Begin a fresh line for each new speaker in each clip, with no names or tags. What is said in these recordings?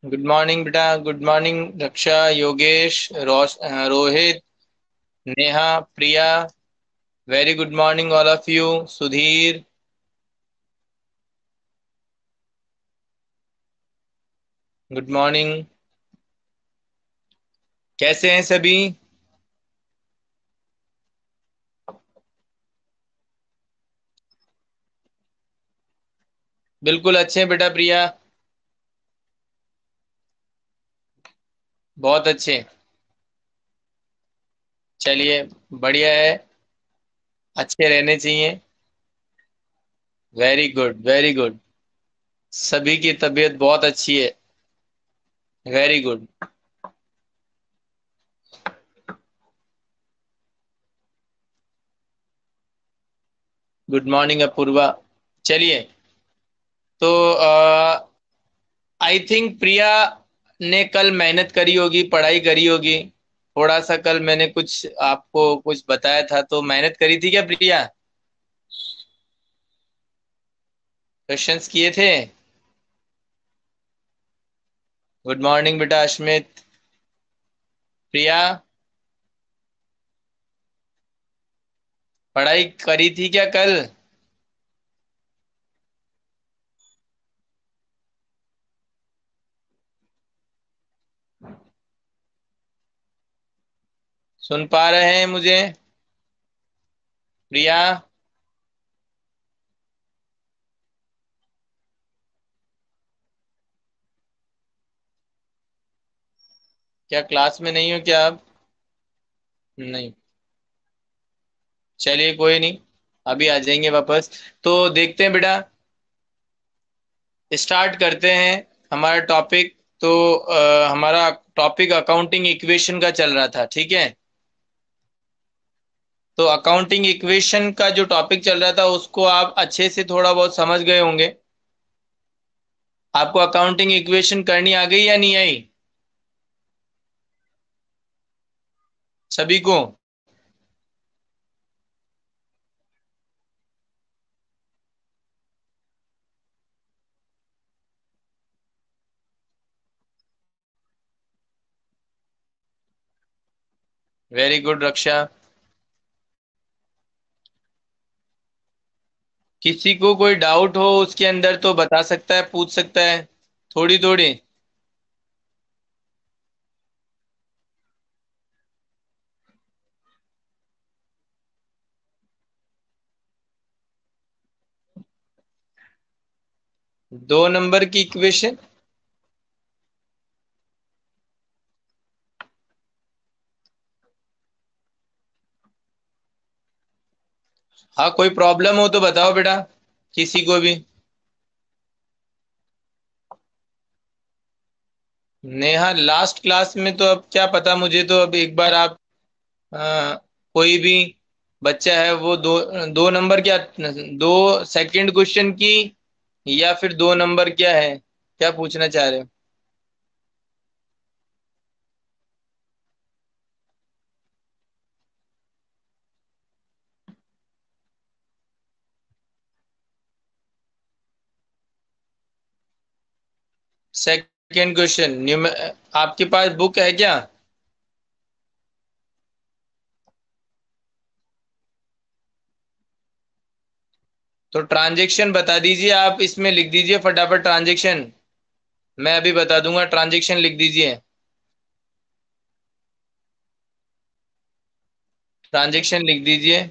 Good morning बेटा। Good morning Raksha, Yogesh, Rohit, Neha, Priya. Very good morning all of you. Sudhir, good morning. कैसे हैं सभी? बिल्कुल अच्छे हैं बेटा। प्रिया, बहुत अच्छे। चलिए, बढ़िया है। अच्छे रहने चाहिए। Very good, very good. सभी की तबीयत बहुत अच्छी है। Very good. Good morning Apoorva. चलिए, तो आई थिंक प्रिया ने कल मेहनत करी होगी, पढ़ाई करी होगी। थोड़ा सा कल मैंने कुछ आपको कुछ बताया था, तो मेहनत करी थी क्या प्रिया? क्वेश्चंस किए थे? गुड मॉर्निंग बेटा अश्मित। प्रिया, पढ़ाई करी थी क्या कल? सुन पा रहे हैं मुझे? प्रिया, क्या क्लास में नहीं हो क्या आप? नहीं। चलिए, कोई नहीं, अभी आ जाएंगे वापस। तो देखते हैं बेटा, स्टार्ट करते हैं हमारा टॉपिक। तो हमारा टॉपिक अकाउंटिंग इक्वेशन का चल रहा था, ठीक है। तो अकाउंटिंग इक्वेशन का जो टॉपिक चल रहा था उसको आप अच्छे से थोड़ा बहुत समझ गए होंगे। आपको अकाउंटिंग इक्वेशन करनी आ गई या नहीं आई? सभी को? Very good Raksha. किसी को कोई डाउट हो उसके अंदर तो बता सकता है, पूछ सकता है, थोड़ी थोड़ी। 2 नंबर की इक्वेशन? हाँ, कोई प्रॉब्लम हो तो बताओ बेटा, किसी को भी। नेहा, लास्ट क्लास में तो अब क्या पता मुझे, तो अब एक बार आप कोई भी बच्चा है वो 2 2 नंबर क्या, 2 सेकंड क्वेश्चन की, या फिर 2 नंबर क्या है, क्या पूछना चाह रहे हो? सेकंड क्वेश्चन, आपके पास बुक है क्या? तो ट्रांजैक्शन बता दीजिए, आप इसमें लिख दीजिए फटाफट ट्रांजैक्शन। मैं अभी बता दूंगा, ट्रांजैक्शन लिख दीजिए। ट्रांजैक्शन लिख दीजिए।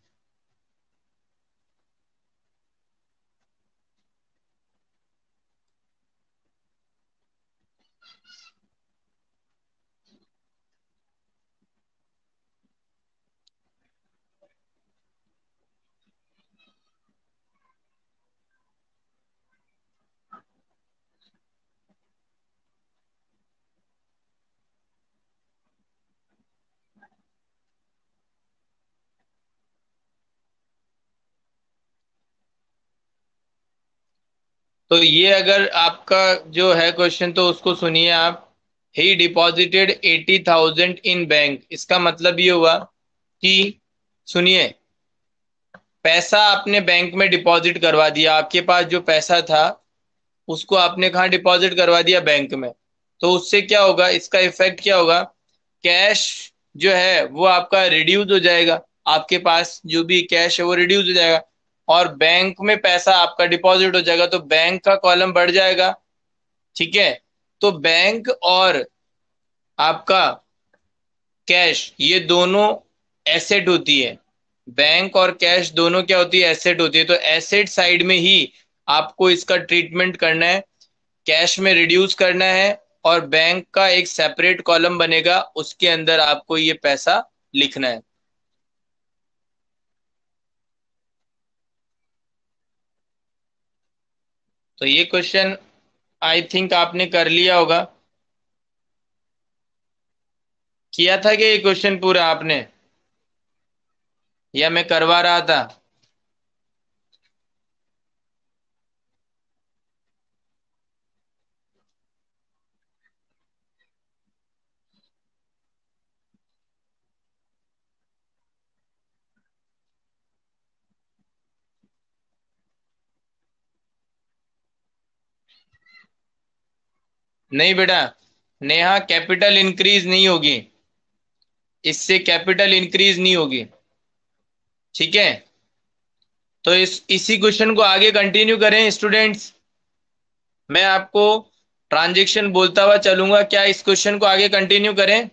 तो ये अगर आपका जो है क्वेश्चन, तो उसको सुनिए आप। ही डिपॉजिटेड 80,000 इन बैंक, इसका मतलब ये हुआ कि, सुनिए, पैसा आपने बैंक में डिपॉजिट करवा दिया। आपके पास जो पैसा था उसको आपने कहाँ डिपॉजिट करवा दिया? बैंक में। तो उससे क्या होगा, इसका इफेक्ट क्या होगा, कैश जो है वो आपका रिड्यूस हो जाएगा, आपके पास जो भी कैश है वो रिड्यूस हो जाएगा, और बैंक में पैसा आपका डिपॉजिट हो जाएगा, तो बैंक का कॉलम बढ़ जाएगा। ठीक है, तो बैंक और आपका कैश ये दोनों एसेट होती है। बैंक और कैश दोनों क्या होती है, एसेट होती है। तो एसेट साइड में ही आपको इसका ट्रीटमेंट करना है, कैश में रिड्यूस करना है, और बैंक का एक सेपरेट कॉलम बनेगा, उसके अंदर आपको ये पैसा लिखना है। तो ये क्वेश्चन आई थिंक आपने कर लिया होगा। किया था कि ये क्वेश्चन पूरा आपने, या मैं करवा रहा था? नहीं बेटा, नेहा कैपिटल इंक्रीज नहीं होगी, इससे कैपिटल इंक्रीज नहीं होगी। ठीक है, तो इसी क्वेश्चन को आगे कंटिन्यू करें स्टूडेंट्स। मैं आपको ट्रांजैक्शन बोलता हुआ चलूंगा, क्या इस क्वेश्चन को आगे कंटिन्यू करें?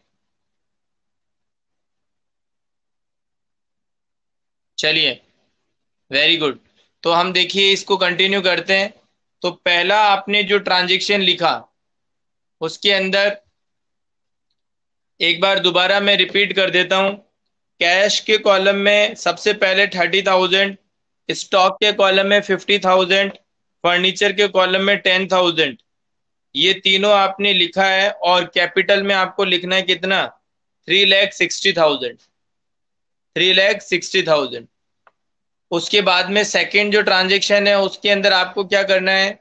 चलिए, वेरी गुड। तो हम देखिए इसको कंटिन्यू करते हैं। तो पहला आपने जो ट्रांजैक्शन लिखा, उसके अंदर एक बार दोबारा मैं रिपीट कर देता हूं। कैश के कॉलम में सबसे पहले 30,000, स्टॉक के कॉलम में 50,000, फर्नीचर के कॉलम में 10,000, ये तीनों आपने लिखा है। और कैपिटल में आपको लिखना है कितना, 3,60,000, 3,60,000। उसके बाद में सेकंड जो ट्रांजेक्शन है उसके अंदर आपको क्या करना है,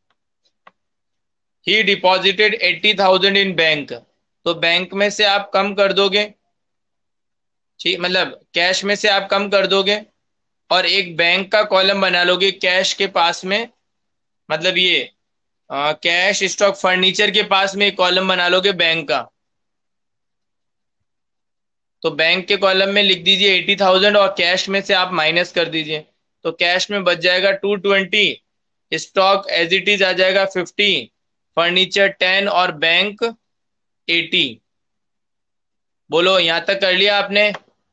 ही डिपॉजिटेड 80,000 इन बैंक, तो बैंक में से आप कम कर दोगे, ठीक, मतलब कैश में से आप कम कर दोगे, और एक बैंक का कॉलम बना लोगे कैश के पास में, मतलब ये कैश स्टॉक फर्नीचर के पास में एक कॉलम बना लोगे बैंक का। तो बैंक के कॉलम में लिख दीजिए 80,000, और कैश में से आप माइनस कर दीजिए, तो कैश में बच जाएगा 220, स्टॉक एज इट इज आ जाएगा 50, फर्नीचर 10 और बैंक 80। बोलो, यहां तक कर लिया आपने?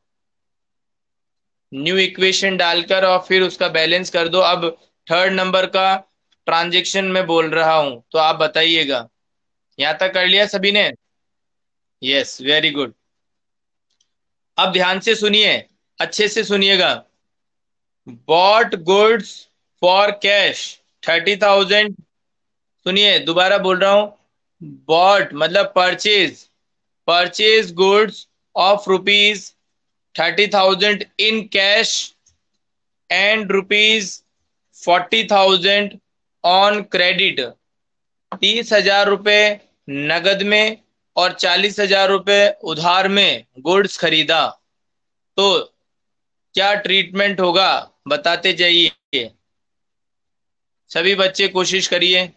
न्यू इक्वेशन डालकर और फिर उसका बैलेंस कर दो। अब थर्ड नंबर का ट्रांजेक्शन में बोल रहा हूं, तो आप बताइएगा। यहां तक कर लिया सभी ने? Yes, very good. अब ध्यान से सुनिए, अच्छे से सुनिएगा। बॉट गुड्स फॉर कैश 30,000, सुनिए दोबारा बोल रहा हूं। बॉट मतलब purchase, purchase goods of rupees 30,000 in cash and rupees 40,000 on credit, 30,000 रुपये नगद में और 40,000 रुपये उधार में गुड्स खरीदा, तो क्या ट्रीटमेंट होगा, बताते जाइए। सभी बच्चे कोशिश करिए।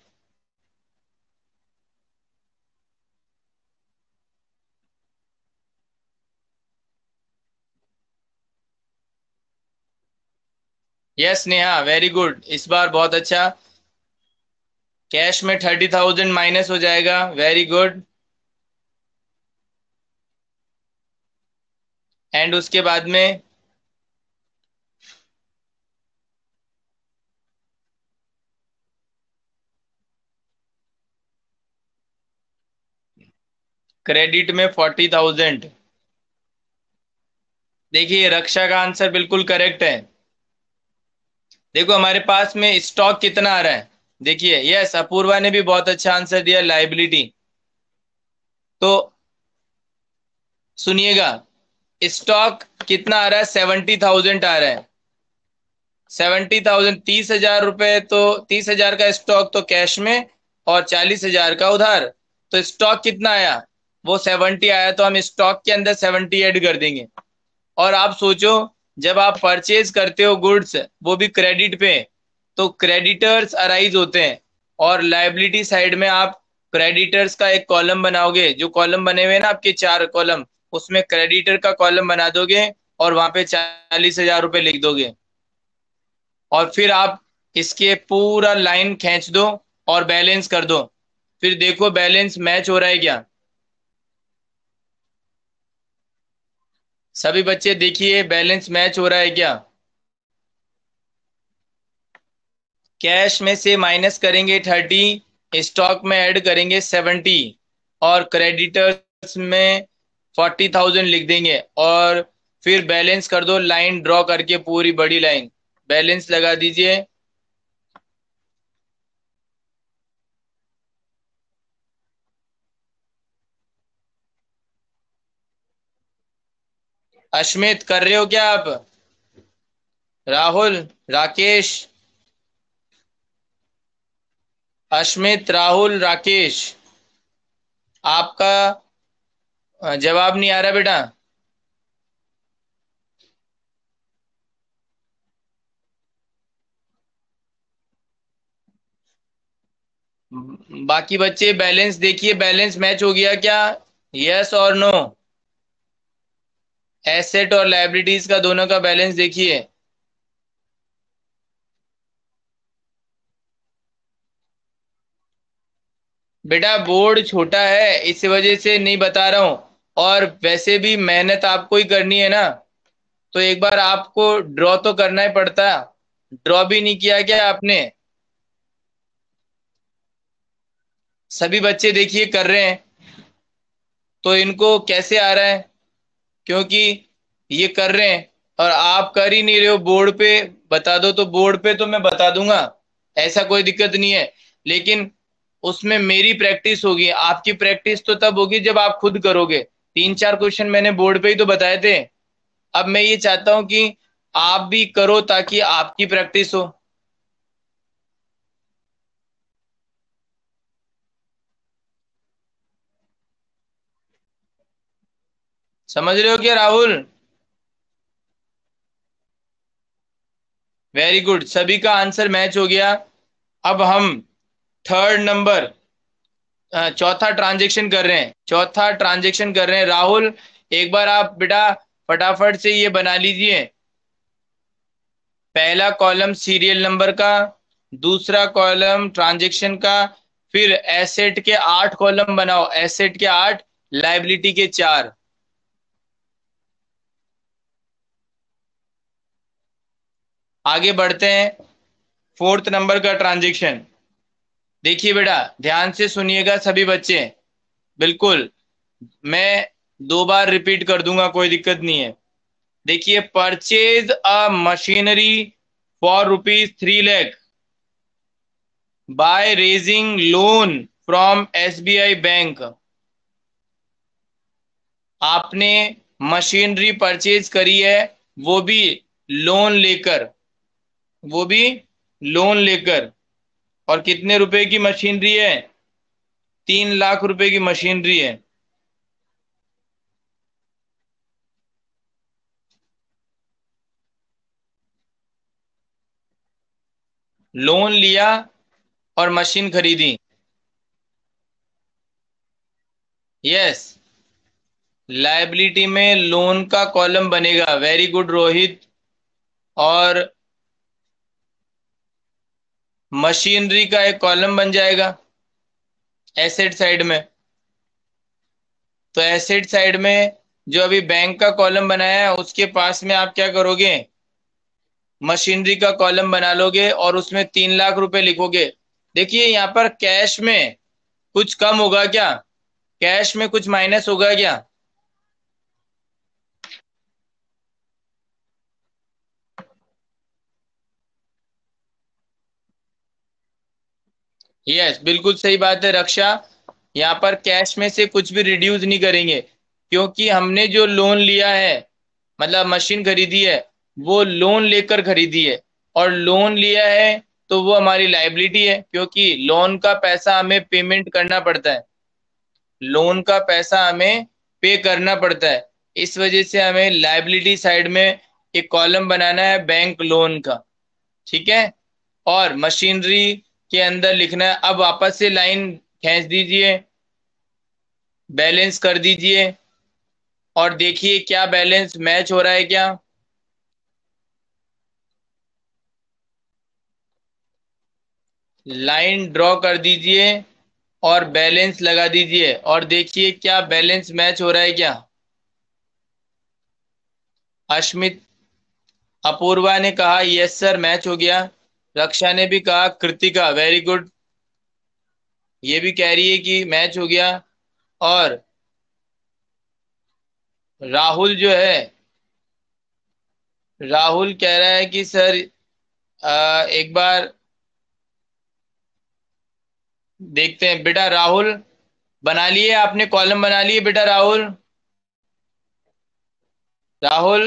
यस नेहा, वेरी गुड, इस बार बहुत अच्छा। कैश में 30,000 माइनस हो जाएगा, वेरी गुड। एंड उसके बाद में क्रेडिट में 40,000। देखिए, रक्षा का आंसर बिल्कुल करेक्ट है। देखो हमारे पास में स्टॉक कितना आ रहा है, देखिए, यस अपूर्वा ने भी बहुत अच्छा आंसर दिया, लाइबिलिटी। तो सुनिएगा, स्टॉक कितना आ रहा है, 70,000 आ रहा है। 70,000, 30,000 रुपए, तो 30,000 का स्टॉक तो कैश में और 40,000 का उधार, तो स्टॉक कितना आया, वो 70 आया, तो हम स्टॉक के अंदर 70 ऐड कर देंगे। और आप सोचो, जब आप परचेज करते हो गुड्स, वो भी क्रेडिट पे, तो क्रेडिटर्स अराइज होते हैं, और लाइबिलिटी साइड में आप क्रेडिटर्स का एक कॉलम बनाओगे, जो कॉलम बने हुए हैं ना आपके 4 कॉलम, उसमें क्रेडिटर का कॉलम बना दोगे और वहां पे 40,000 रुपये लिख दोगे। और फिर आप इसके पूरा लाइन खींच दो और बैलेंस कर दो। फिर देखो बैलेंस मैच हो रहा है क्या। सभी बच्चे देखिए बैलेंस मैच हो रहा है क्या। कैश में से माइनस करेंगे 30, स्टॉक में ऐड करेंगे 70 और क्रेडिटर्स में 40,000 लिख देंगे। और फिर बैलेंस कर दो, लाइन ड्रॉ करके पूरी बड़ी लाइन बैलेंस लगा दीजिए। अश्मित कर रहे हो क्या आप? राहुल, राकेश, अश्मित, राहुल, राकेश, आपका जवाब नहीं आ रहा बेटा। बाकी बच्चे बैलेंस देखिए, बैलेंस मैच हो गया क्या? यस और नो? एसेट और लायबिलिटीज का दोनों का बैलेंस देखिए। बेटा बोर्ड छोटा है इस वजह से नहीं बता रहा हूं। और वैसे भी मेहनत आपको ही करनी है ना, तो एक बार आपको ड्रॉ तो करना ही पड़ता। ड्रॉ भी नहीं किया क्या आपने? सभी बच्चे देखिए कर रहे हैं, तो इनको कैसे आ रहा है? क्योंकि ये कर रहे हैं और आप कर ही नहीं रहे हो। बोर्ड पे बता दो तो बोर्ड पे तो मैं बता दूंगा, ऐसा कोई दिक्कत नहीं है। लेकिन उसमें मेरी प्रैक्टिस होगी, आपकी प्रैक्टिस तो तब होगी जब आप खुद करोगे। 3-4 क्वेश्चन मैंने बोर्ड पे ही तो बताए थे। अब मैं ये चाहता हूं कि आप भी करो ताकि आपकी प्रैक्टिस हो। समझ रहे हो क्या राहुल? वेरी गुड, सभी का आंसर मैच हो गया। अब हम थर्ड नंबर, चौथा ट्रांजेक्शन कर रहे हैं। चौथा ट्रांजेक्शन कर रहे हैं राहुल। एक बार आप बेटा फटाफट से ये बना लीजिए। पहला कॉलम सीरियल नंबर का, दूसरा कॉलम ट्रांजेक्शन का, फिर एसेट के 8 कॉलम बनाओ, एसेट के 8, लाइबिलिटी के 4। आगे बढ़ते हैं। फोर्थ नंबर का ट्रांजेक्शन देखिए बेटा, ध्यान से सुनिएगा सभी बच्चे। बिल्कुल, मैं 2 बार रिपीट कर दूंगा, कोई दिक्कत नहीं है। देखिए, purchase a machinery for ₹3 lakh by raising loan from SBI bank. आपने मशीनरी परचेज करी है, वो भी लोन लेकर, वो भी लोन लेकर। और कितने रुपए की मशीनरी है? 3 लाख रुपए की मशीनरी है। लोन लिया और मशीन खरीदी। यस, लायबिलिटी में लोन का कॉलम बनेगा। Very good Rohit. और मशीनरी का एक कॉलम बन जाएगा एसेट साइड में। तो एसेट साइड में जो अभी बैंक का कॉलम बनाया है उसके पास में आप क्या करोगे? मशीनरी का कॉलम बना लोगे और उसमें 3 लाख रुपए लिखोगे। देखिए यहाँ पर कैश में कुछ कम होगा क्या? कैश में कुछ माइनस होगा क्या? यस, बिल्कुल सही बात है रक्षा। यहाँ पर कैश में से कुछ भी रिड्यूस नहीं करेंगे, क्योंकि हमने जो लोन लिया है, मतलब मशीन खरीदी है, वो लोन लेकर खरीदी है। और लोन लिया है तो वो हमारी लाइबिलिटी है, क्योंकि लोन का पैसा हमें पेमेंट करना पड़ता है। लोन का पैसा हमें पे करना पड़ता है। इस वजह से हमें लाइबिलिटी साइड में एक कॉलम बनाना है बैंक लोन का। ठीक है। और मशीनरी के अंदर लिखना है। अब वापस से लाइन खींच दीजिए, बैलेंस कर दीजिए और देखिए क्या बैलेंस मैच हो रहा है क्या। लाइन ड्रॉ कर दीजिए और बैलेंस लगा दीजिए और देखिए क्या बैलेंस मैच हो रहा है क्या। अश्मित अपूर्वा ने कहा यस सर मैच हो गया। रक्षा ने भी कहा, कृतिका वेरी गुड, ये भी कह रही है कि मैच हो गया। और राहुल जो है, राहुल कह रहा है कि सर एक बार देखते हैं। बेटा राहुल, बना लिए आपने, कॉलम बना लिए बेटा राहुल? राहुल,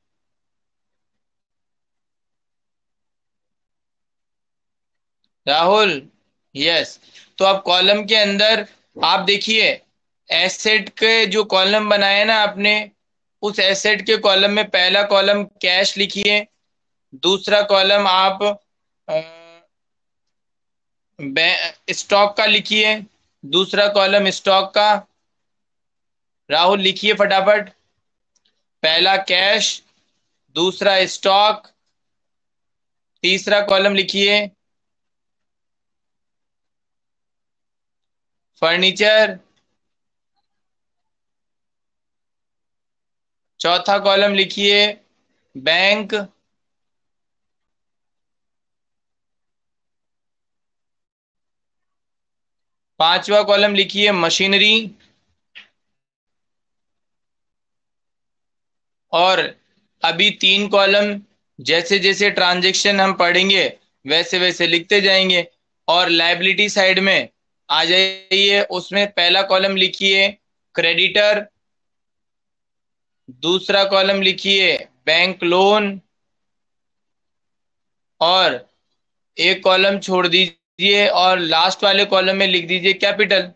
राहुल, यस। तो अब कॉलम के अंदर आप देखिए, एसेट के जो कॉलम बनाए ना आपने, उस एसेट के कॉलम में पहला कॉलम कैश लिखिए, दूसरा कॉलम आप स्टॉक का लिखिए, दूसरा कॉलम स्टॉक का। राहुल लिखिए फटाफट, पहला कैश, दूसरा स्टॉक, तीसरा कॉलम लिखिए फर्नीचर, चौथा कॉलम लिखिए बैंक, पांचवा कॉलम लिखिए मशीनरी, और अभी तीन कॉलम जैसे जैसे ट्रांजैक्शन हम पढ़ेंगे वैसे वैसे लिखते जाएंगे। और लायबिलिटी साइड में आ जाइए, उसमें पहला कॉलम लिखिए क्रेडिटर, दूसरा कॉलम लिखिए बैंक लोन, और एक कॉलम छोड़ दीजिए और लास्ट वाले कॉलम में लिख दीजिए कैपिटल।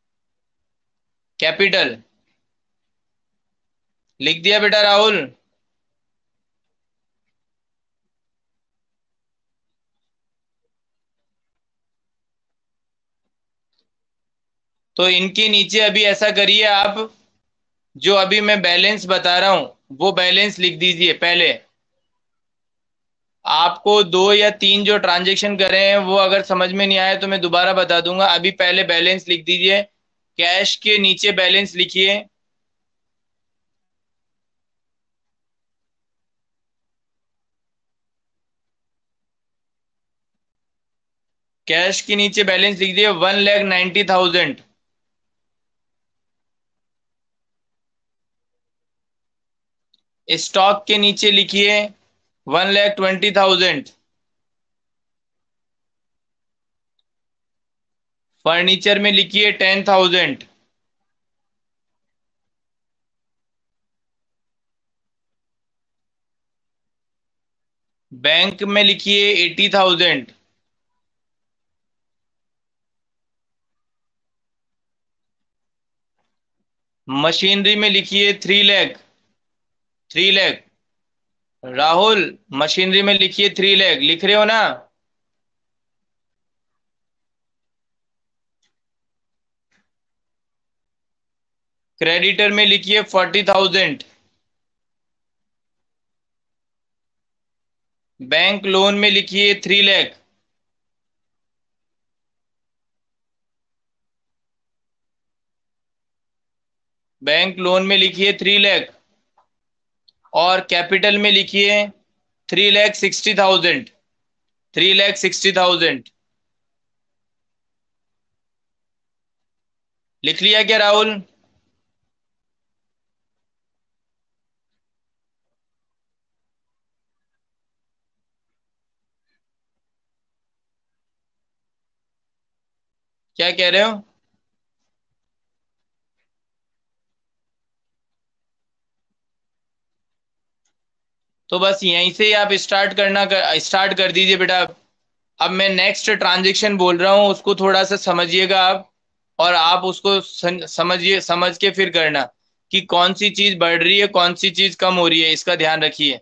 कैपिटल लिख दिया बेटा राहुल? तो इनके नीचे अभी ऐसा करिए आप, जो अभी मैं बैलेंस बता रहा हूं वो बैलेंस लिख दीजिए पहले। आपको दो या तीन जो ट्रांजेक्शन करे हैं वो अगर समझ में नहीं आया तो मैं दोबारा बता दूंगा। अभी पहले बैलेंस लिख दीजिए, कैश के नीचे बैलेंस लिखिए, कैश के नीचे बैलेंस लिख दिए 1,90,000। स्टॉक के नीचे लिखिए 1,20,000। फर्नीचर में लिखिए 10,000। बैंक में लिखिए 80,000। मशीनरी में लिखिए 3 लाख। 3 लाख। राहुल, मशीनरी में लिखिए 3 लाख, लिख रहे हो ना? क्रेडिटर में लिखिए 40,000। बैंक लोन में लिखिए 3 लाख। बैंक लोन में लिखिए 3 लाख। और कैपिटल में लिखिए 3,60,000। 3,60,000 लिख लिया क्या राहुल? क्या कह रहे हो? तो बस यहीं से ही आप स्टार्ट कर दीजिए बेटा। अब मैं नेक्स्ट ट्रांजेक्शन बोल रहा हूँ, उसको थोड़ा सा समझिएगा आप, और आप उसको समझिए, समझ के फिर करना कि कौन सी चीज बढ़ रही है कौन सी चीज कम हो रही है, इसका ध्यान रखिए।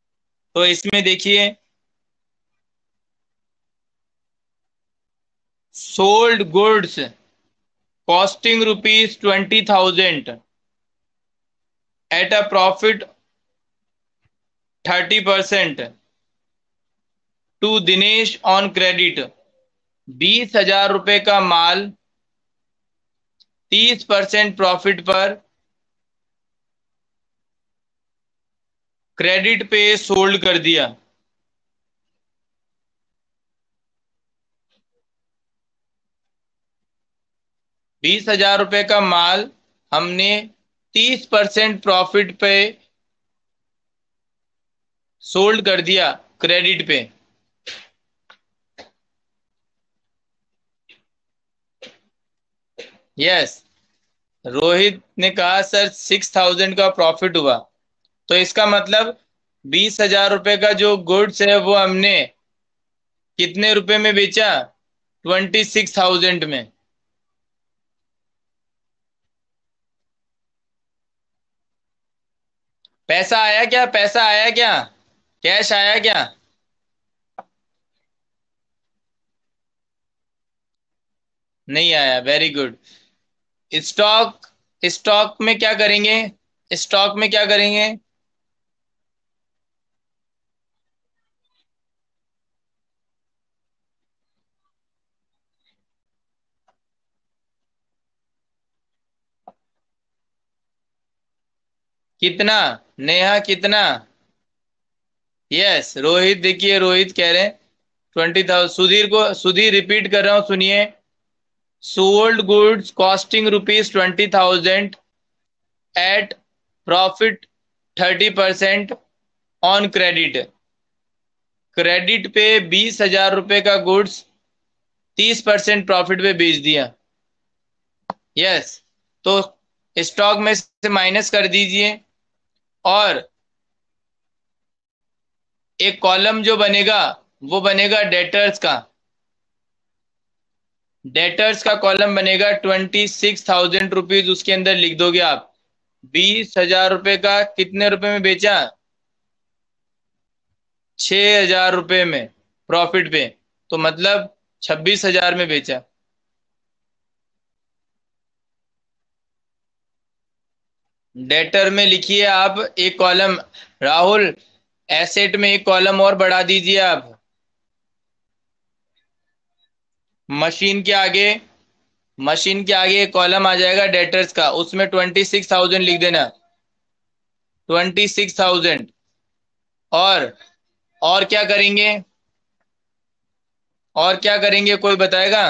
तो इसमें देखिए, sold goods costing ₹20,000 at a profit 30% to Dinesh on credit. 20,000 रुपए का माल 30% प्रॉफिट पर क्रेडिट पे सोल्ड कर दिया। 20,000 रुपए का माल हमने 30% प्रॉफिट पे सोल्ड कर दिया क्रेडिट पे। यस। रोहित ने कहा सर 6,000 का प्रॉफिट हुआ। तो इसका मतलब 20,000 रुपए का जो गुड्स है वो हमने कितने रुपए में बेचा? 26,000 में। पैसा आया क्या? पैसा आया क्या? कैश आया क्या? नहीं आया। Very good. स्टॉक स्टॉक में क्या करेंगे? स्टॉक में क्या करेंगे? कितना? नेहा कितना? यस रोहित, देखिए रोहित कह रहे हैं 20,000। सुधीर रिपीट कर रहा हूं, सुनिए। Sold goods costing ₹20,000 at profit 30% on credit. Credit पे 20,000 रुपए का गुड्स 30% प्रॉफिट पे बेच दिया। यस। तो स्टॉक में से माइनस कर दीजिए और एक कॉलम जो बनेगा वो बनेगा डेटर्स का। डेटर्स का कॉलम बनेगा 26,000 रुपीज। उसके अंदर लिख दोगे आप 20,000 रुपए का कितने रुपए में बेचा? 6,000 रुपए में प्रॉफिट पे। तो मतलब 26,000 में बेचा। डेटर में लिखिए आप एक कॉलम। राहुल, एसेट में एक कॉलम और बढ़ा दीजिए आप। मशीन के आगे मशीन के आगे एक कॉलम आ जाएगा डेटर्स का, उसमें 26,000 लिख देना। 26,000। और क्या करेंगे? और क्या करेंगे, कोई बताएगा?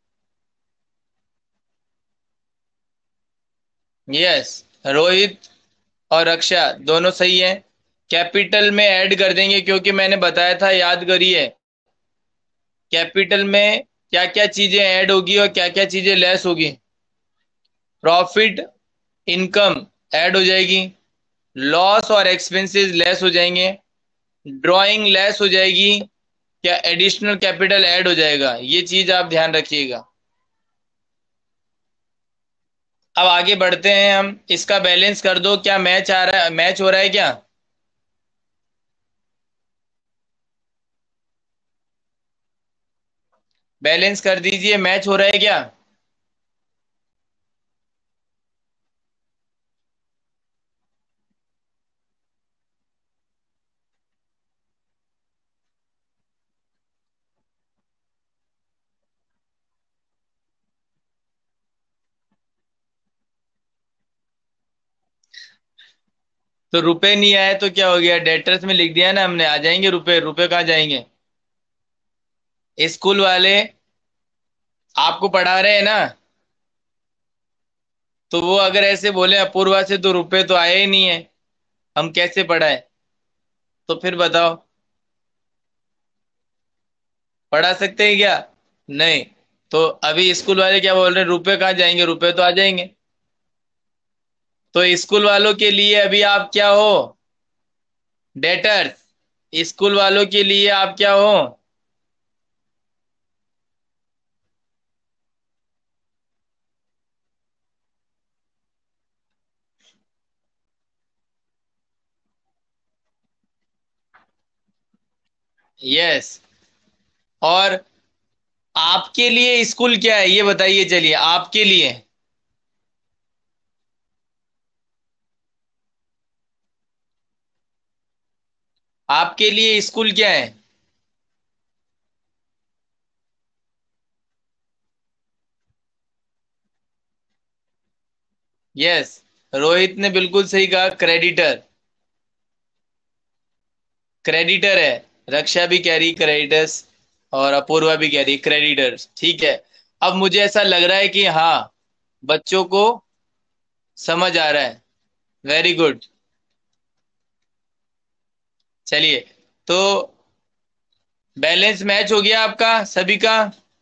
यस। रोहित और रक्षा दोनों सही है। कैपिटल में ऐड कर देंगे क्योंकि मैंने बताया था, याद करिए। कैपिटल में क्या क्या चीजें ऐड होगी और क्या क्या चीजें लेस होगी? प्रॉफिट, इनकम ऐड हो जाएगी। लॉस और एक्सपेंसेस लेस हो जाएंगे। ड्राइंग लेस हो जाएगी। क्या एडिशनल कैपिटल ऐड हो जाएगा? ये चीज आप ध्यान रखिएगा। अब आगे बढ़ते हैं हम। इसका बैलेंस कर दो। क्या मैच आ रहा है? मैच हो रहा है क्या? बैलेंस कर दीजिए। मैच हो रहा है क्या? तो रुपए नहीं आए तो क्या हो गया? डेटर्स में लिख दिया ना हमने, आ जाएंगे रुपए। रुपए कहाँ जाएंगे? स्कूल वाले आपको पढ़ा रहे हैं ना, तो वो अगर ऐसे बोले अपूर्वा से तो रुपए तो आए ही नहीं है, हम कैसे पढ़ाए? तो फिर बताओ, पढ़ा सकते हैं क्या? नहीं। तो अभी स्कूल वाले क्या बोल रहे हैं? रुपए कहाँ जाएंगे? रुपए तो आ जाएंगे। तो स्कूल वालों के लिए अभी आप क्या हो? डेटर्स। स्कूल वालों के लिए आप क्या हो? यस। और आपके लिए स्कूल क्या है ये बताइए, चलिए आपके लिए। आपके लिए स्कूल क्या है? यस, रोहित ने बिल्कुल सही कहा, क्रेडिटर। क्रेडिटर है। रक्षा भी कह रही क्रेडिटर्स, और अपूर्वा भी कह रही क्रेडिटर्स। ठीक है। अब मुझे ऐसा लग रहा है कि हाँ, बच्चों को समझ आ रहा है। Very good. चलिए, तो बैलेंस मैच हो गया आपका सभी का।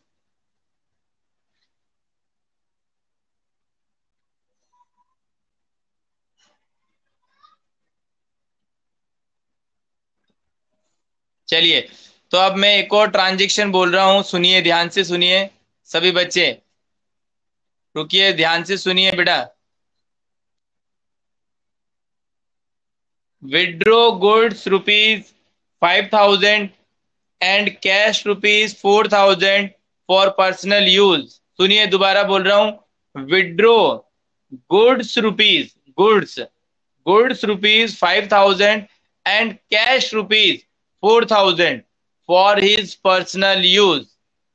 चलिए, तो अब मैं एक और ट्रांजेक्शन बोल रहा हूं, सुनिए ध्यान से सुनिए सभी बच्चे। रुकिए, ध्यान से सुनिए बेटा। Withdraw goods ₹5,000 and cash ₹4,000 for personal use. सुनिए, दोबारा बोल रहा हूं। Withdraw goods goods ₹5,000 and cash ₹4,000 for his personal use.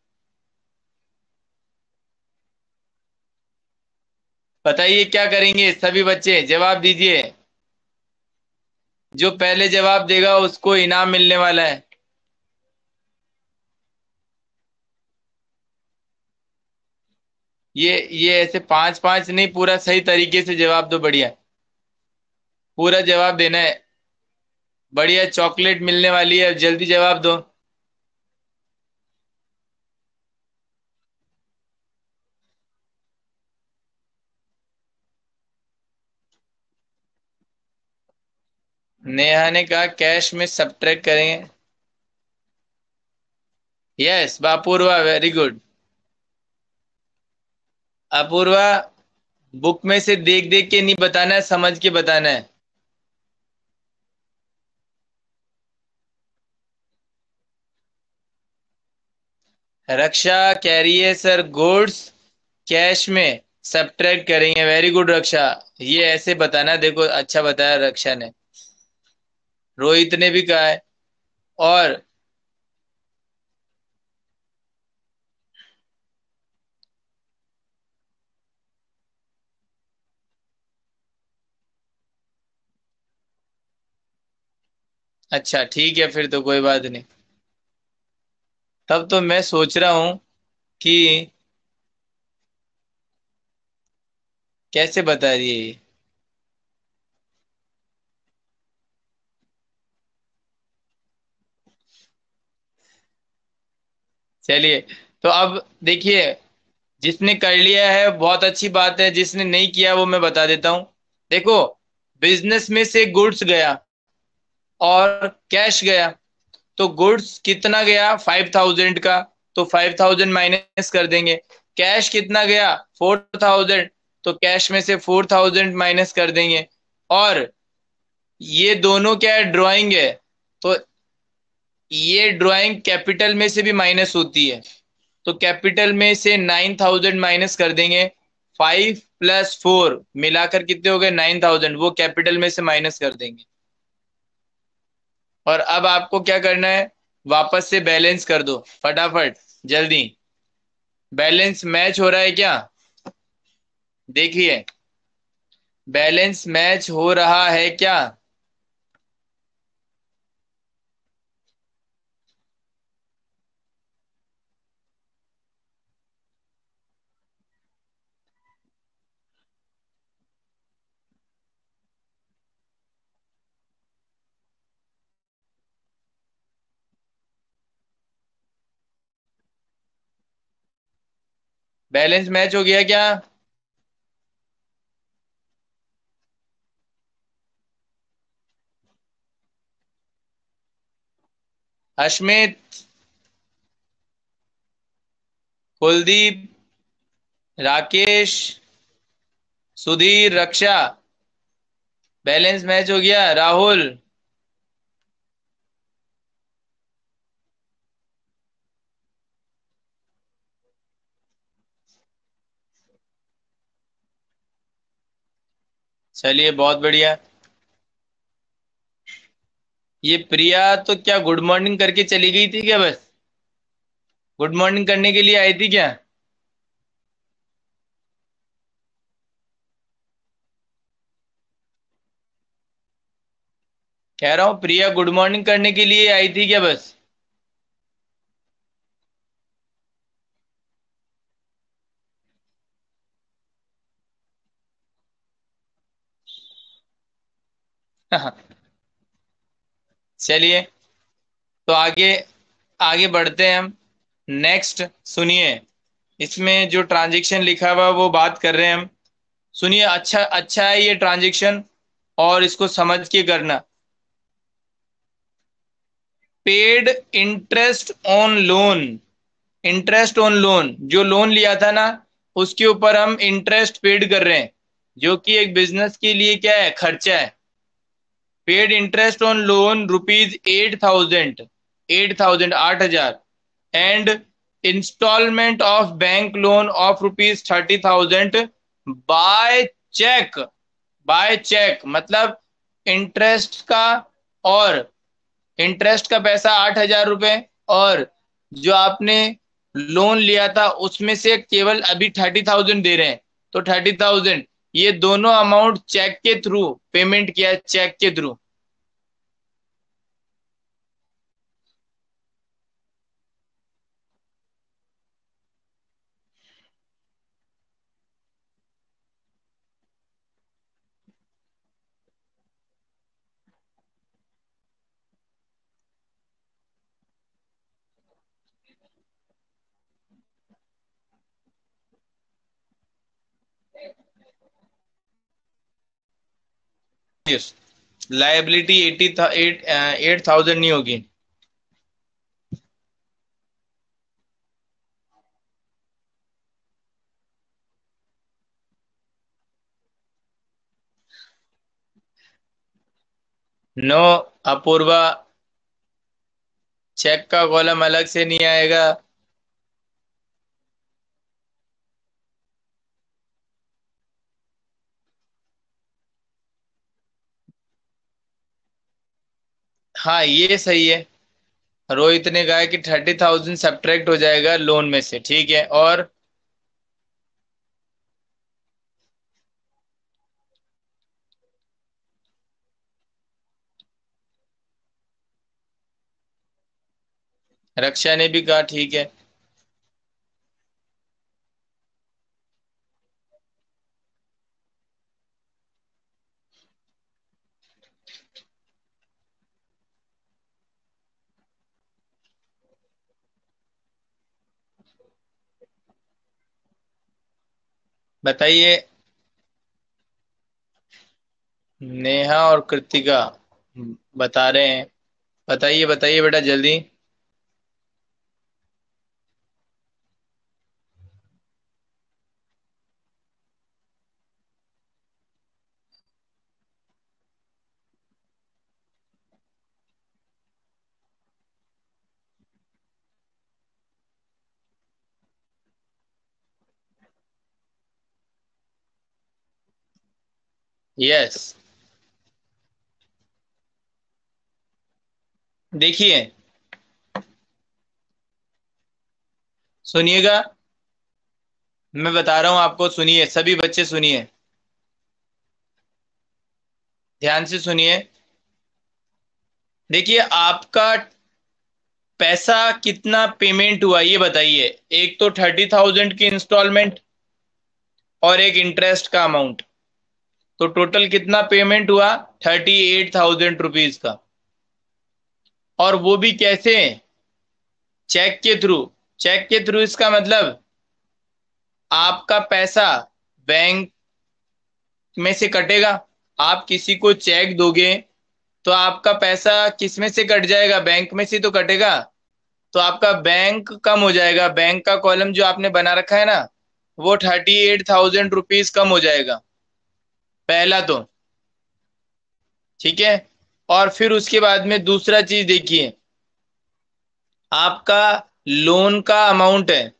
बताइए क्या करेंगे सभी बच्चे, जवाब दीजिए। जो पहले जवाब देगा उसको इनाम मिलने वाला है। ये ऐसे पांच पांच नहीं, पूरा सही तरीके से जवाब दो, बढ़िया। पूरा जवाब देना है। बढ़िया, चॉकलेट मिलने वाली है, जल्दी जवाब दो। नेहा ने कहा कैश में सब्ट्रैक्ट करेंगे। Yes, Apoorva very good. Apoorva, book में से देख देख के नहीं बताना है, समझ के बताना है। रक्षा कह रही है सर, गुड्स कैश में सब्ट्रैक्ट करेंगे। वेरी गुड रक्षा, ये ऐसे बताना, देखो अच्छा बताया रक्षा ने। रोहित ने भी कहा है। और अच्छा ठीक है, फिर तो कोई बात नहीं। तब तो मैं सोच रहा हूं कि कैसे बता दिए ये। चलिए, तो अब देखिए, जिसने कर लिया है बहुत अच्छी बात है, जिसने नहीं किया वो मैं बता देता हूं। देखो, बिजनेस में से गुड्स गया और कैश गया, तो गुड्स कितना गया 5,000 का, तो 5,000 माइनस कर देंगे। कैश कितना गया 4,000, तो कैश में से 4,000 माइनस कर देंगे। और ये दोनों क्या है, ड्राइंग है, तो ये ड्राइंग कैपिटल में से भी माइनस होती है, तो कैपिटल में से 9,000 माइनस कर देंगे। 5 + 4 मिलाकर कितने हो गए 9,000, वो कैपिटल में से माइनस कर देंगे। और अब आपको क्या करना है, वापस से बैलेंस कर दो फटाफट, जल्दी। बैलेंस मैच हो रहा है क्या? देखिए, बैलेंस मैच हो रहा है क्या? बैलेंस मैच हो गया क्या? अश्मित, कुलदीप, राकेश, सुधीर, रक्षा, बैलेंस मैच हो गया। राहुल, चलिए बहुत बढ़िया। ये प्रिया तो क्या गुड मॉर्निंग करके चली गई थी क्या बस? गुड मॉर्निंग करने के लिए आई थी क्या? कह रहा हूँ प्रिया गुड मॉर्निंग करने के लिए आई थी क्या बस? चलिए, तो आगे आगे बढ़ते हैं हम। नेक्स्ट सुनिए, इसमें जो ट्रांजेक्शन लिखा हुआ वो बात कर रहे हैं हम। सुनिए, अच्छा अच्छा है ये ट्रांजेक्शन, और इसको समझ के करना। Paid interest on loan. Interest on loan, जो लोन लिया था ना, उसके ऊपर हम इंटरेस्ट पेड कर रहे हैं, जो कि एक बिजनेस के लिए क्या है, खर्चा है। Paid interest on loan rupees 8,000, 8,000, 8,000, and installment of bank loan of rupees 30,000 by cheque. By cheque मतलब इंटरेस्ट का, और इंटरेस्ट का पैसा 8,000 रुपये, और जो आपने लोन लिया था उसमें से केवल अभी 30,000 दे रहे हैं। तो 30,000, ये दोनों अमाउंट चेक के थ्रू पेमेंट किया है, चेक के थ्रू। लाइबिलिटी 8,000 नहीं होगी। नो अपूर्वा, चेक का कॉलम अलग से नहीं आएगा। हाँ ये सही है। रोहित ने कहा कि 30,000 सब्ट्रैक्ट हो जाएगा लोन में से, ठीक है। और रक्षा ने भी कहा ठीक है। बताइए। नेहा और कृतिका बता रहे हैं। बताइए बताइए बेटा जल्दी। यस। देखिए, सुनिएगा, मैं बता रहा हूं आपको, सुनिए सभी बच्चे सुनिए, ध्यान से सुनिए। देखिए, आपका पैसा कितना पेमेंट हुआ ये बताइए। एक तो 30,000 की इंस्टॉलमेंट, और एक इंटरेस्ट का अमाउंट। तो टोटल कितना पेमेंट हुआ? 38,000 रुपीज का। और वो भी कैसे? चेक के थ्रू। चेक के थ्रू इसका मतलब आपका पैसा बैंक में से कटेगा। आप किसी को चेक दोगे तो आपका पैसा किस में से कट जाएगा? बैंक में से तो कटेगा। तो आपका बैंक कम हो जाएगा, बैंक का कॉलम जो आपने बना रखा है ना, वो 38,000 रुपीज कम हो जाएगा, पहला तो। ठीक है। और फिर उसके बाद में दूसरा चीज देखिए, आपका लोन का अमाउंट है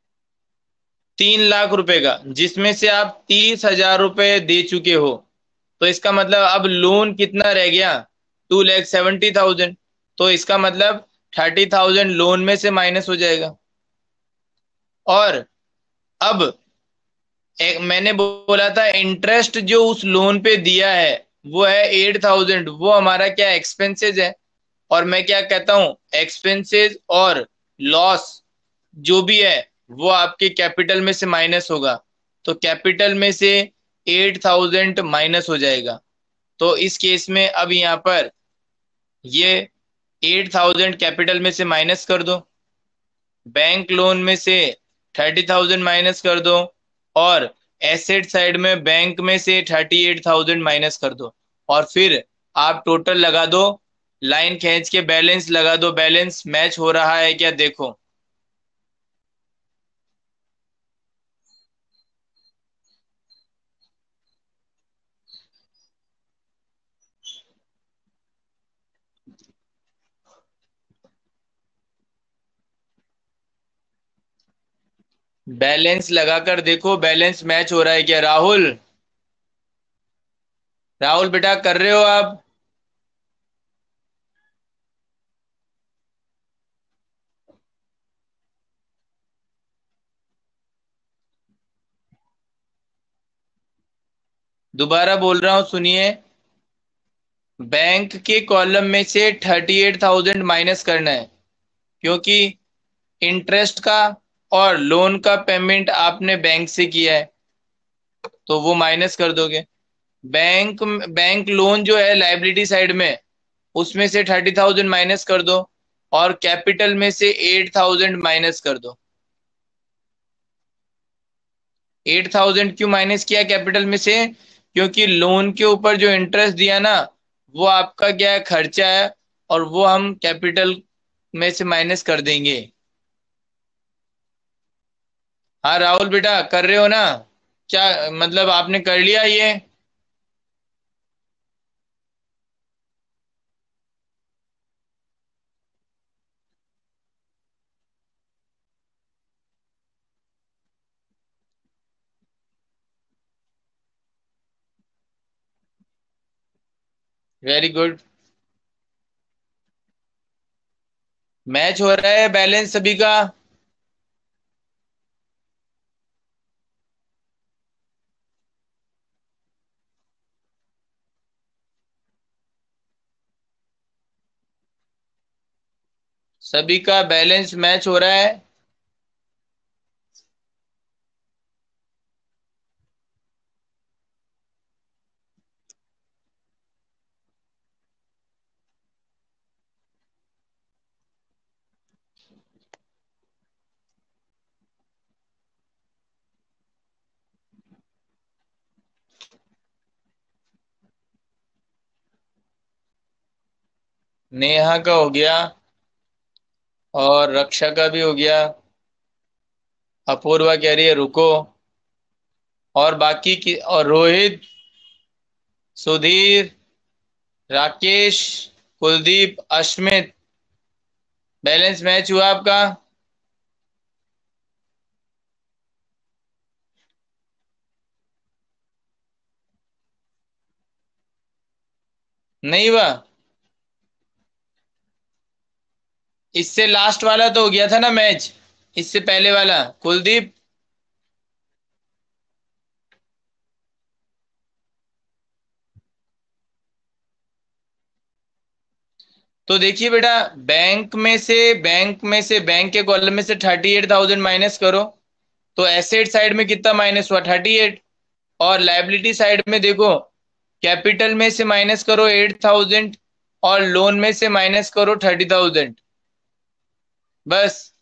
3 लाख रुपए का, जिसमें से आप 30,000 रुपए दे चुके हो। तो इसका मतलब अब लोन कितना रह गया, 2,70,000। तो इसका मतलब 30,000 लोन में से माइनस हो जाएगा। और अब मैंने बोला था इंटरेस्ट जो उस लोन पे दिया है वो है 8,000, वो हमारा क्या एक्सपेंसेस है। और मैं क्या कहता हूं, एक्सपेंसेस और लॉस जो भी है वो आपके कैपिटल में से माइनस होगा। तो कैपिटल में से 8,000 माइनस हो जाएगा। तो इस केस में अब यहाँ पर ये 8,000 कैपिटल में से माइनस कर दो, बैंक लोन में से 30,000 माइनस कर दो, और एसेट साइड में बैंक में से 38,000 माइनस कर दो। और फिर आप टोटल लगा दो, लाइन खींच के बैलेंस लगा दो, बैलेंस मैच हो रहा है क्या देखो। बैलेंस लगाकर देखो बैलेंस मैच हो रहा है क्या राहुल। राहुल बेटा कर रहे हो आप। दोबारा बोल रहा हूं सुनिए, बैंक के कॉलम में से 38,000 माइनस करना है, क्योंकि इंटरेस्ट का और लोन का पेमेंट आपने बैंक से किया है, तो वो माइनस कर दोगे। बैंक बैंक लोन जो है लाइबिलिटी साइड में, उसमें से 30,000 माइनस कर दो, और कैपिटल में से 8,000 माइनस कर दो। 8,000 क्यों माइनस किया कैपिटल में से, क्योंकि लोन के ऊपर जो इंटरेस्ट दिया ना, वो आपका क्या है, खर्चा है, और वो हम कैपिटल में से माइनस कर देंगे। हाँ राहुल बेटा कर रहे हो ना, क्या मतलब आपने कर लिया ये। Very good. मैच हो रहा है बैलेंस सभी का। सभी का बैलेंस मैच हो रहा है। नेहा का हो गया, और रक्षा का भी हो गया। अपूर्वा कह रही है रुको। और बाकी की, और रोहित, सुधीर, राकेश, कुलदीप, अश्मित, बैलेंस मैच हुआ आपका। नहीं हुआ। इससे लास्ट वाला तो हो गया था ना मैच, इससे पहले वाला कुलदीप। तो देखिए बेटा, बैंक के कॉलम में से 38,000 माइनस करो, तो एसेट साइड में कितना माइनस हुआ, 38। और लाइबिलिटी साइड में देखो, कैपिटल में से माइनस करो 8,000, और लोन में से माइनस करो 30,000। बस।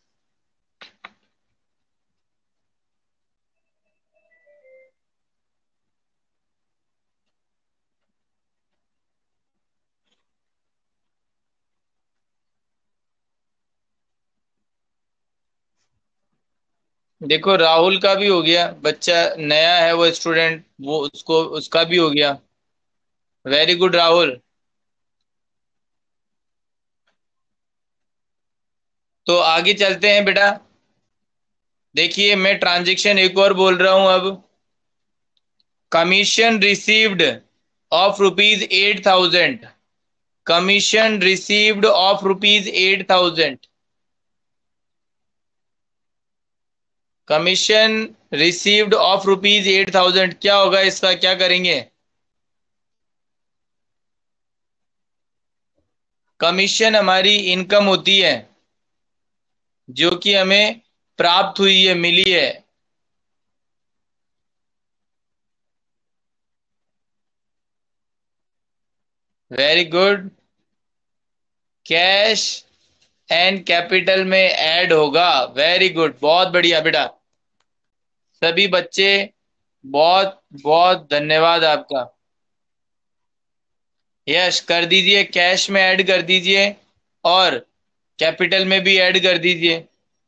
देखो राहुल का भी हो गया, बच्चा नया है वो स्टूडेंट, वो उसको उसका भी हो गया। Very good Rahul. तो आगे चलते हैं बेटा। देखिए मैं ट्रांजैक्शन एक और बोल रहा हूं अब। Commission received of rupees 8,000, commission received of rupees 8,000, commission received of rupees 8,000, क्या होगा इसका, क्या करेंगे? कमीशन हमारी इनकम होती है जो कि हमें प्राप्त हुई है, मिली है। Very good. Cash and capital में ऐड होगा। वेरी गुड, बहुत बढ़िया बेटा। सभी बच्चे, बहुत बहुत धन्यवाद आपका। यश कर दीजिए, कैश में ऐड कर दीजिए और कैपिटल में भी ऐड कर दीजिए।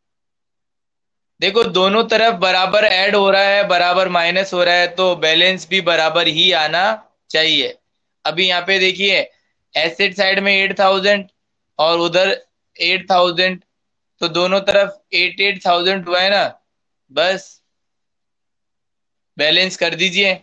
देखो दोनों तरफ बराबर ऐड हो रहा है, बराबर माइनस हो रहा है, तो बैलेंस भी बराबर ही आना चाहिए। अभी यहाँ पे देखिए, एसेट साइड में 8,000 और उधर 8,000, तो दोनों तरफ 8,800 हुआ है ना। बस बैलेंस कर दीजिए।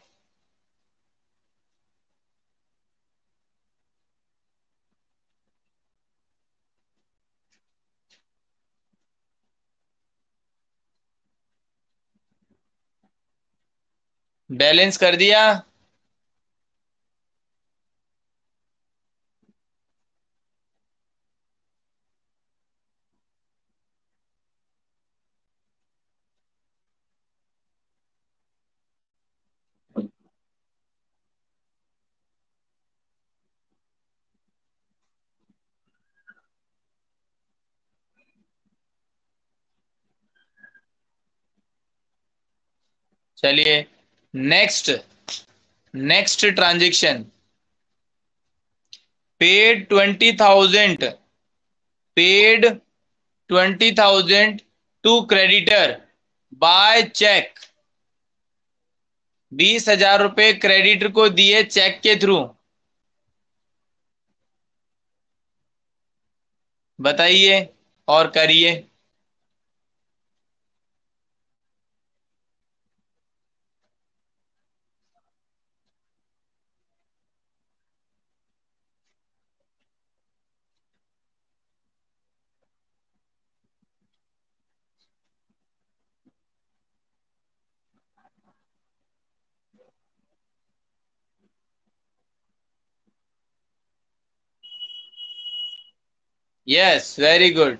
बैलेंस कर दिया। चलिए next, next transaction. Paid 20,000, paid 20,000 to creditor by cheque. 20,000 रुपए क्रेडिटर को दिए चेक के थ्रू। बताइए और करिए। Yes, very good.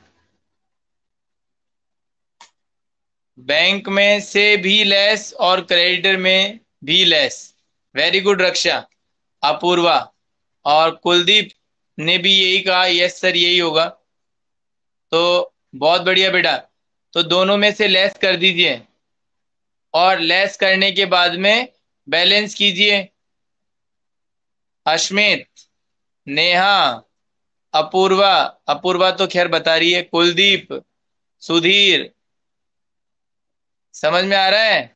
बैंक में से भी लेस और क्रेडिटर में भी less. Very good Raksha, Apoorva और कुलदीप ने भी यही कहा, यस सर यही होगा। तो बहुत बढ़िया बेटा। तो दोनों में से लेस कर दीजिए और लेस करने के बाद में बैलेंस कीजिए। अश्मित, नेहा, अपूर्वा, अपूर्वा तो खैर बता रही है, कुलदीप, सुधीर, समझ में आ रहा है?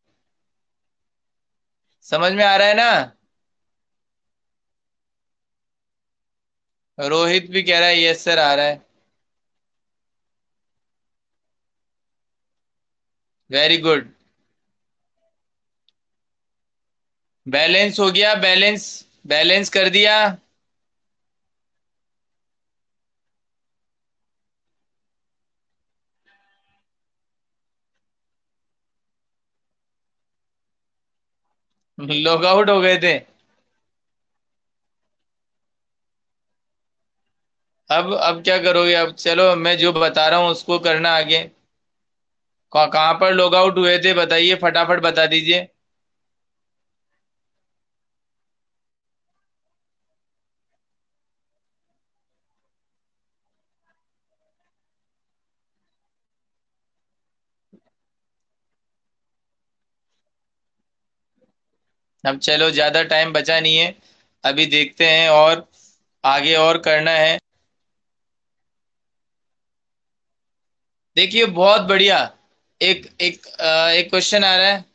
समझ में आ रहा है ना? रोहित भी कह रहा है यस सर आ रहा है। Very good. बैलेंस हो गया, बैलेंस, बैलेंस कर दिया। लॉग आउट हो गए थे। अब क्या करोगे? अब चलो मैं जो बता रहा हूँ उसको करना आगे। कहाँ पर लॉग आउट हुए थे बताइए, फटाफट बता दीजिए। अब चलो ज्यादा टाइम बचा नहीं है, अभी देखते हैं और आगे और करना है। देखिए बहुत बढ़िया। एक क्वेश्चन आ रहा है।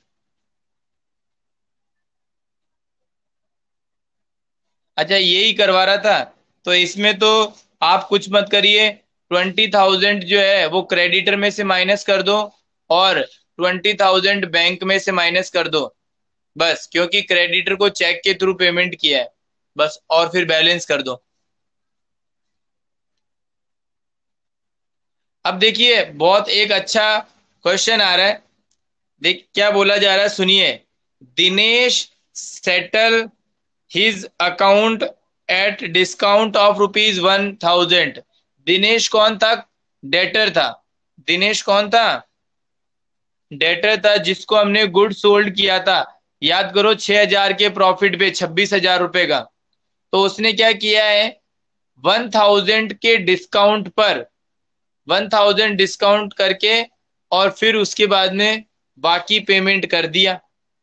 अच्छा यही करवा रहा था, तो इसमें तो आप कुछ मत करिए। 20,000 जो है वो क्रेडिटर में से माइनस कर दो और 20,000 बैंक में से माइनस कर दो। बस, क्योंकि क्रेडिटर को चेक के थ्रू पेमेंट किया है। बस, और फिर बैलेंस कर दो। अब देखिए बहुत एक अच्छा क्वेश्चन आ रहा है। देख क्या बोला जा रहा है, सुनिए। Dinesh settle his account at discount of ₹1000। Dinesh कौन था? डेटर था। दिनेश कौन था? डेटर था, जिसको हमने गुड सोल्ड किया था। याद करो, 6,000 के प्रॉफिट पे, 26,000 रुपए का। तो उसने क्या किया है, 1,000 के डिस्काउंट पर, 1,000 डिस्काउंट करके, और फिर उसके बाद में बाकी पेमेंट कर दिया।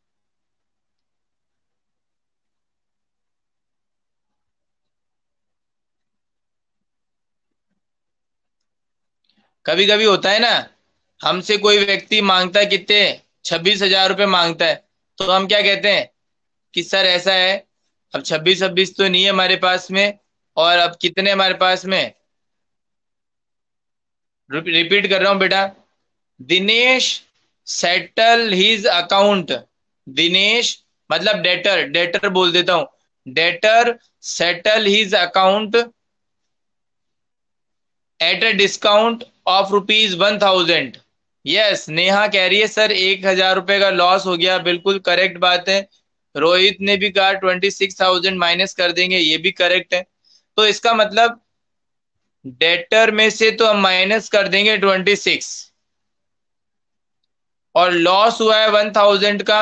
कभी कभी होता है ना, हमसे कोई व्यक्ति मांगता है कितने, 26,000 रुपये मांगता है। तो हम क्या कहते हैं कि सर ऐसा है, अब 26 26 तो नहीं है हमारे पास में, और अब कितने हमारे पास में। रिपीट कर रहा हूं बेटा। Dinesh settle his account. Dinesh मतलब डेटर, डेटर बोल देता हूं। Debtor settle his account at a discount of ₹1,000। Yes, Neha कह रही है सर 1,000 रुपए का लॉस हो गया, बिल्कुल करेक्ट बात है। रोहित ने भी कहा 26,000 माइनस कर देंगे, ये भी करेक्ट है। तो इसका मतलब डेटर में से तो हम माइनस कर देंगे 26, और लॉस हुआ है 1,000 का।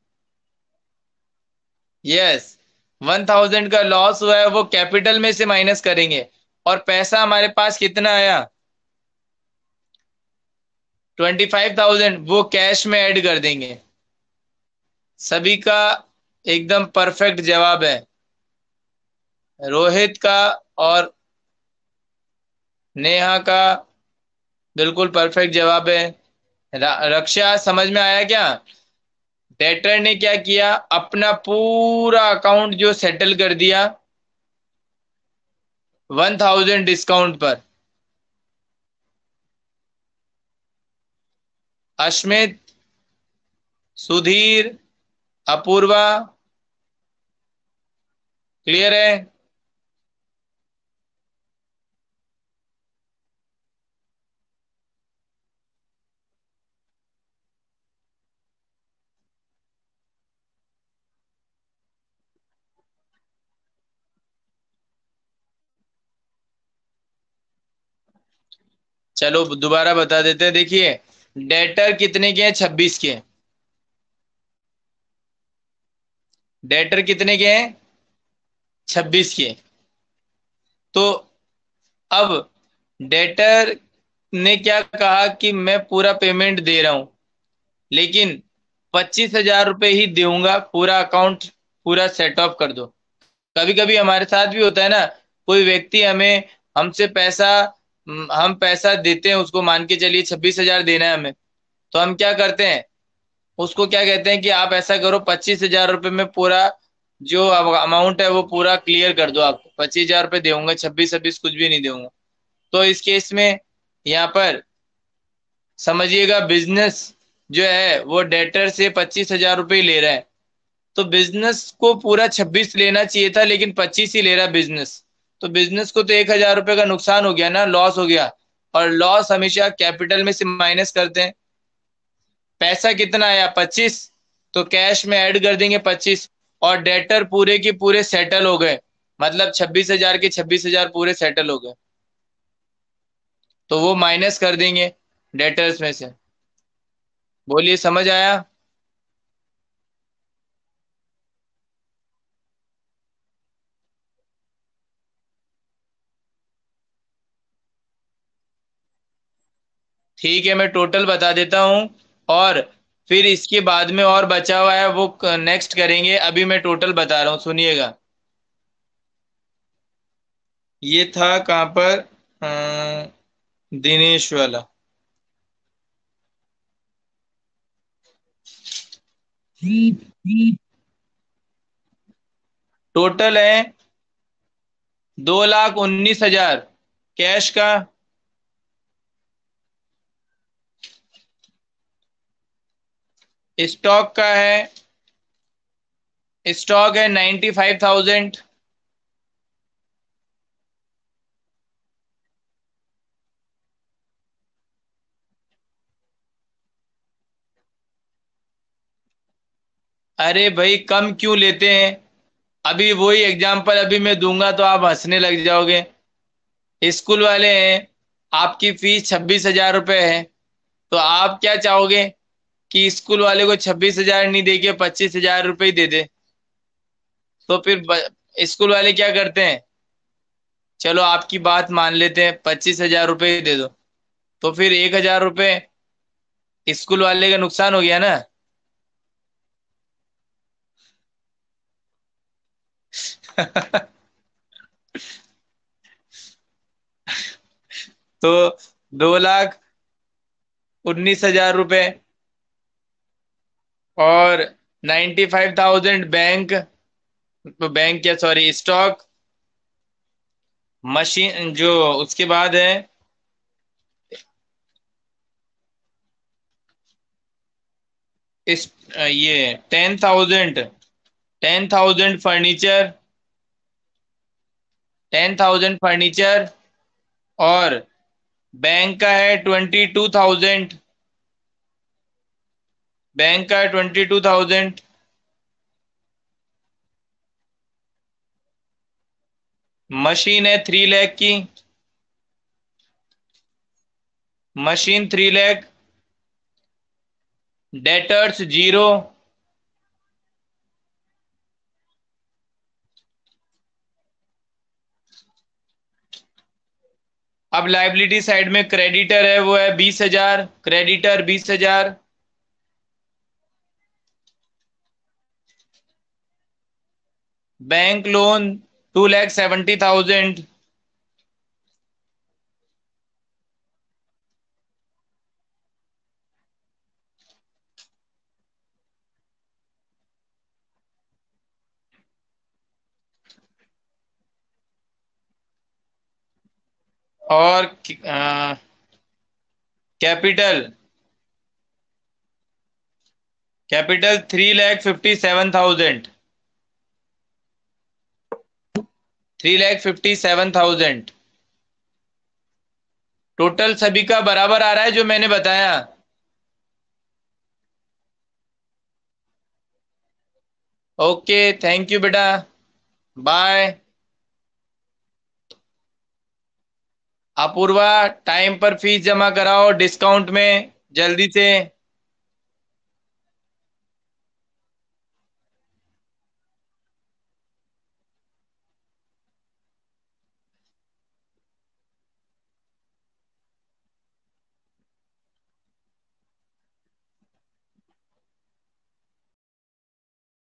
यस, 1,000 का लॉस हुआ है, वो कैपिटल में से माइनस करेंगे। और पैसा हमारे पास कितना आया, 25,000, वो कैश में ऐड कर देंगे। सभी का एकदम परफेक्ट जवाब है। रोहित का और नेहा का बिल्कुल परफेक्ट जवाब है। रक्षा समझ में आया क्या? डेटर ने क्या किया, अपना पूरा अकाउंट जो सेटल कर दिया 1,000 डिस्काउंट पर। अश्मित, सुधीर, अपूर्वा, क्लियर है? चलो दोबारा बता देते हैं, देखिए। डेटर कितने के हैं, 26 के। डेटर कितने के हैं, 26 के। तो अब डेटर ने क्या कहा कि मैं पूरा पेमेंट दे रहा हूं, लेकिन 25,000 रुपये ही दूंगा, पूरा अकाउंट पूरा सेट ऑफ कर दो। कभी कभी हमारे साथ भी होता है ना, कोई व्यक्ति हमें, हमसे पैसा, हम पैसा देते हैं उसको, मान के चलिए 26,000 देना है हमें। तो हम क्या करते हैं, उसको क्या कहते हैं कि आप ऐसा करो, 25,000 रुपये में पूरा जो अमाउंट है वो पूरा क्लियर कर दो, आपको 25,000 रुपये दूंगा, 26 26 कुछ भी नहीं दूंगा। तो इस केस में यहाँ पर समझिएगा, बिजनेस जो है वो डेटर से 25,000 रुपये ले रहा है। तो बिजनेस को पूरा 26 लेना चाहिए था, लेकिन 25 ही ले रहा बिजनेस। तो बिजनेस को तो 1,000 रुपये का नुकसान हो गया ना, लॉस हो गया। और लॉस हमेशा कैपिटल में से माइनस करते हैं। पैसा कितना आया, 25, तो कैश में ऐड कर देंगे 25। और डेटर पूरे के पूरे सेटल हो गए, मतलब 26,000 के 26,000 पूरे सेटल हो गए। तो वो माइनस कर देंगे डेटर्स में से। बोलिए, समझ आया? ठीक है, मैं टोटल बता देता हूँ, और फिर इसके बाद में और बचा हुआ है वो नेक्स्ट करेंगे। अभी मैं टोटल बता रहा हूँ, सुनिएगा। ये था कहाँ पर, दिनेश वाला। टोटल है 2,19,000 कैश का। स्टॉक का है, स्टॉक है 95,000। अरे भाई कम क्यों लेते हैं? अभी वही एग्जाम्पल अभी मैं दूंगा तो आप हंसने लग जाओगे। स्कूल वाले हैं, आपकी फीस 26,000 रुपये है, तो आप क्या चाहोगे कि स्कूल वाले को 26,000 नहीं दे के 25,000 रुपये ही दे दे? तो फिर स्कूल वाले क्या करते हैं? चलो आपकी बात मान लेते हैं, 25,000 रुपये ही दे दो। तो फिर 1,000 रुपये स्कूल वाले का नुकसान हो गया ना। तो 2,19,000 रुपये और 95,000 बैंक, बैंक क्या सॉरी स्टॉक, मशीन जो उसके बाद है इस ये 10,000 फर्नीचर, 10,000 फर्नीचर, और बैंक का है 22,000, बैंक का है 22,000, मशीन है 3 लाख की, मशीन 3 लाख, डेटर्स जीरो। अब लाइबिलिटी साइड में क्रेडिटर है, वो है 20,000, क्रेडिटर 20,000, बैंक लोन 2,70,000, और कैपिटल, कैपिटल 3,57,000, 3,57,000। टोटल सभी का बराबर आ रहा है जो मैंने बताया? ओके, थैंक यू बेटा, बाय। अपूर्वा, टाइम पर फीस जमा कराओ डिस्काउंट में, जल्दी से।